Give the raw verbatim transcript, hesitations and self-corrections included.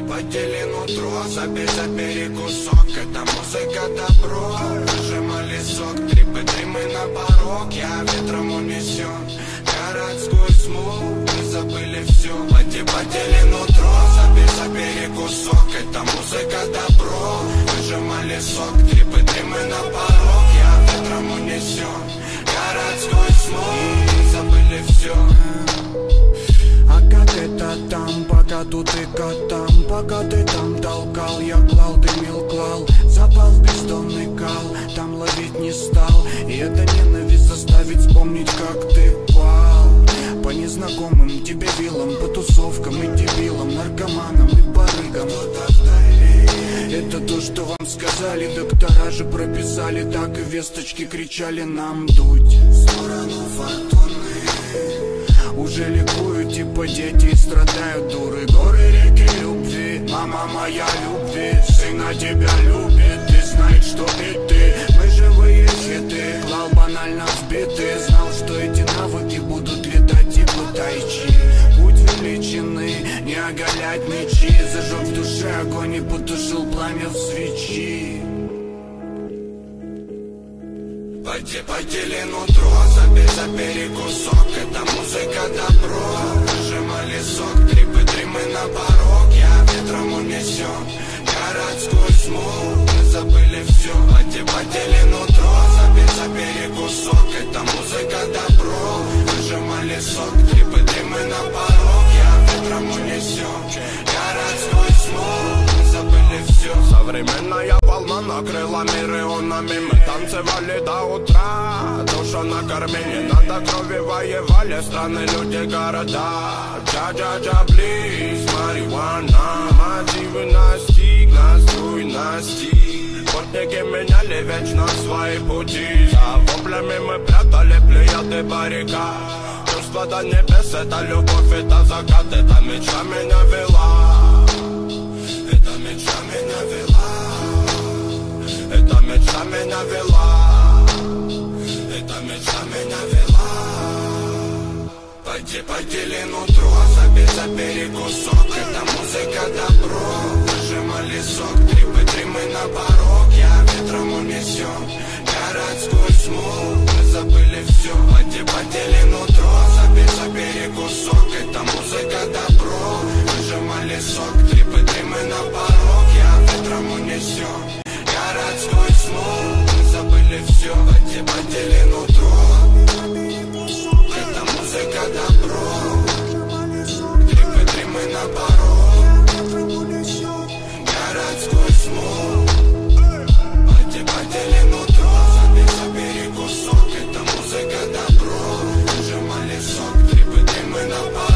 Подели нутро, забей, забери кусок. Это музыка добро, выжимали сок. Трипы, дымы на порог, я ветром унесен. Городской смог, мы забыли все. Поди, подели нутро, забей, забери кусок. Это музыка добро, выжимали сок. Трипы, дымы на порог, я ветром унесен. Городской смог, мы забыли все. А как это там, пока тут и котам? Пока ты там толкал, я клал, дымил, клал. Запал в бездонный кал, там ловить не стал. И эта ненависть заставит вспомнить, как ты пал. По незнакомым тебе вилам, по тусовкам и дебилам, наркоманам и барыгам. Это то, что вам сказали, доктора же прописали. Так и весточки кричали нам дуть в сторону фортуны. Уже ликуют, типа дети, страдают дуры. Горы, реки любви, мама моя любви. Сына тебя любит, и знает, что и ты. Мы живые хиты, клал банально сбитый. Знал, что эти навыки будут летать типа тайчи. Путь величины, не оголять мечи. Зажег в душе огонь и потушил пламя в свечи. Поди, подели нутро, забей, забери кусок. Это музыка добро, выжимали сок. Трипы, дримы на порог, я ветром унесен. Городской смог, мы забыли все. Поди, подели нутро, забей, забери кусок. Это музыка добро, выжимали сок. Трипы, дримы на порог, я ветром унесен. Городской смог, мы забыли все. Современная волна накрыла мир ионами. Мы танцевали до утра, душу накормили. Надо крови воевали страны, люди, города. Джа-джа-джа, близ, марихуана. Мотивы настиг, настуй, настиг. Спутники меняли вечно свои пути. За воплями мы прятали плеяды баррикад. Чувство до небес, это любовь, это закат. Это мечта меня вела. Это мечта меня вела. Это мечта меня вела. Это мечта меня вела. Пойди, подели нутро, забей, забери кусок. Это музыка добро, выжимали сок. Трипы, дримы на порог, я ветром унесен. Городской смог, мы забыли все. Пойди, подели нутро, забей, забери кусок. Это музыка добро, выжимали сок. Трипы, дримы на порог, я ветром унесен. Городской смог, мы забыли все. Пойди, подели нутро. Это музыка добро, трипы, дримы на порог. Городской смог. Пойди, подели нутро, забей, забери кусок. Это музыка добро, выжимали сок. Трипы, дримы на порог.